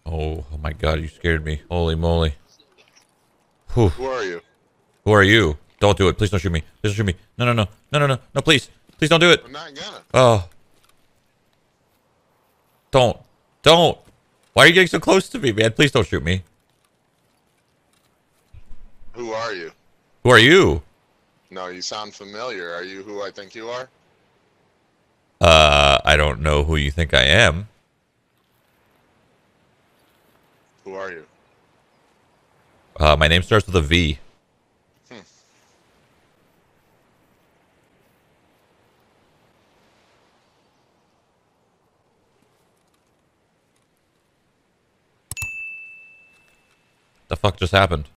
Oh my god, you scared me. Holy moly. Whew. Who are you? Who are you? Don't do it. Please don't shoot me. Please don't shoot me. No, no, no. No, no, no. No, please. Please don't do it. I'm not gonna. Oh. Don't. Don't. Why are you getting so close to me, man? Please don't shoot me. Who are you? Who are you? No, you sound familiar. Are you who I think you are? I don't know who you think I am. Who are you? My name starts with a V. Hmm. The fuck just happened?